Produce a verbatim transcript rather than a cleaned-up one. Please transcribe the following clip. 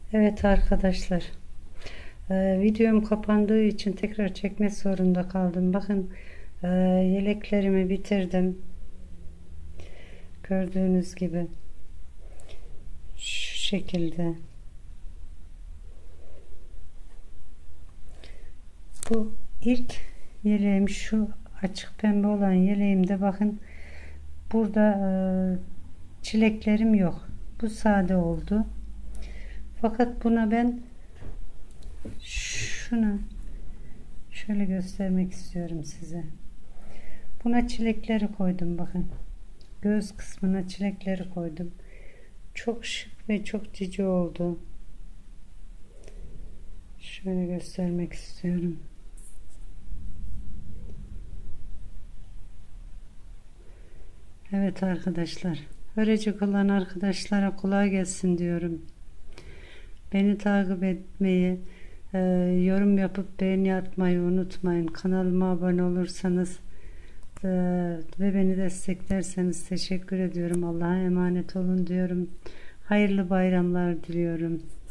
Evet arkadaşlar, e, videom kapandığı için tekrar çekmek zorunda kaldım. Bakın, e, yeleklerimi bitirdim. Gördüğünüz gibi şu şekilde. Bu ilk yeleğim, şu açık pembe olan yeleğimde bakın burada e, çileklerim yok. Bu sade oldu. Fakat buna ben şunu şöyle göstermek istiyorum size. Buna çilekleri koydum bakın. Göğüs kısmına çilekleri koydum. Çok şık ve çok cici oldu. Şöyle göstermek istiyorum. Evet arkadaşlar. Örecek olan arkadaşlara kolay gelsin diyorum. Beni takip etmeyi, e, yorum yapıp beğeni atmayı unutmayın. Kanalıma abone olursanız e, ve beni desteklerseniz teşekkür ediyorum. Allah'a emanet olun diyorum. Hayırlı bayramlar diliyorum.